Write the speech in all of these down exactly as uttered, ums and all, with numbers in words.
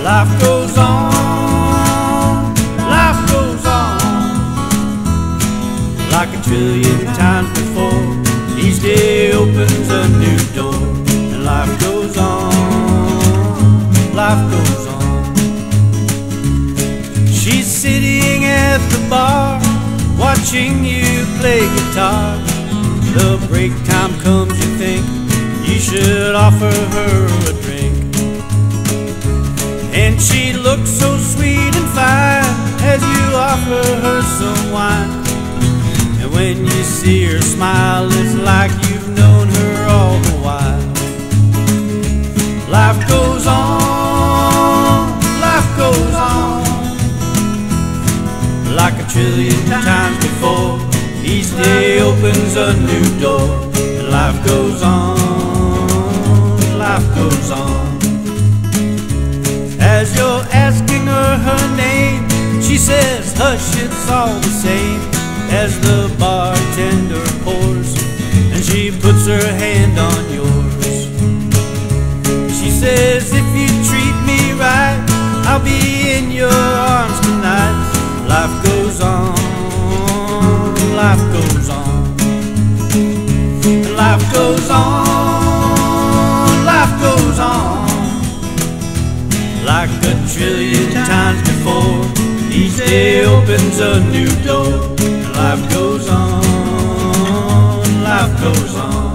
Life goes on, life goes on, like a trillion times before. Each day opens a new door, and life goes on, life goes on. She's sitting at the bar, watching you play guitar. The break time comes, you think you should offer her a drink. And she looks so sweet and fine as you offer her some wine. And when you see her smile, it's like you've known her all the while. Life goes on, life goes on, like a trillion times before. Each day opens a new door, and life goes on, life goes on. As you're asking her her name, she says, hush, it's all the same. As the bartender pours, and she puts her hand on yours, she says, if you treat me right, I'll be in your arms tonight. Life goes on, life goes on, life goes on, life goes on, like a trillion times before. Each day opens a new door, and life goes on, life goes on.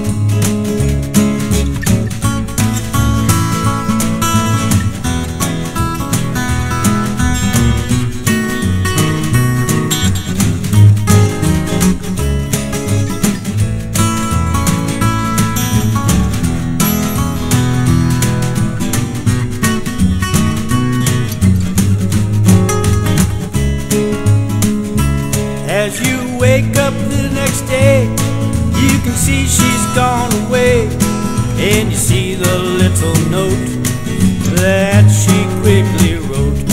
As you wake up the next day, you can see she's gone away, and you see the little note that she quickly wrote.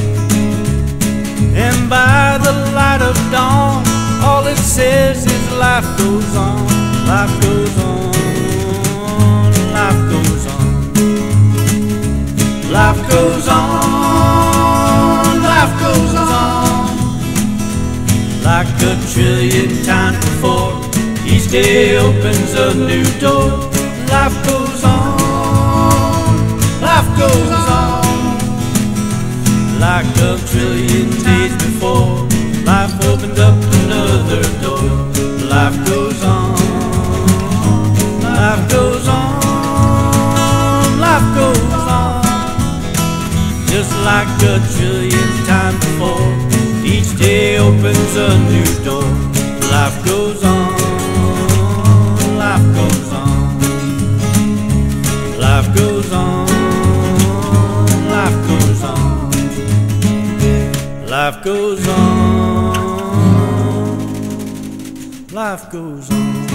And by the light of dawn, all it says is life goes on, life goes on, life goes on, life goes on, life goes on. Like a trillion times before, each day opens a new door. Life goes on, life goes on. Like a trillion days before, life opened up another door. Life goes on, life goes on, life goes on. Just like a trillion times before, each day opens a new door. Life goes on, life goes on, life goes on, life goes on, life goes on, life goes on.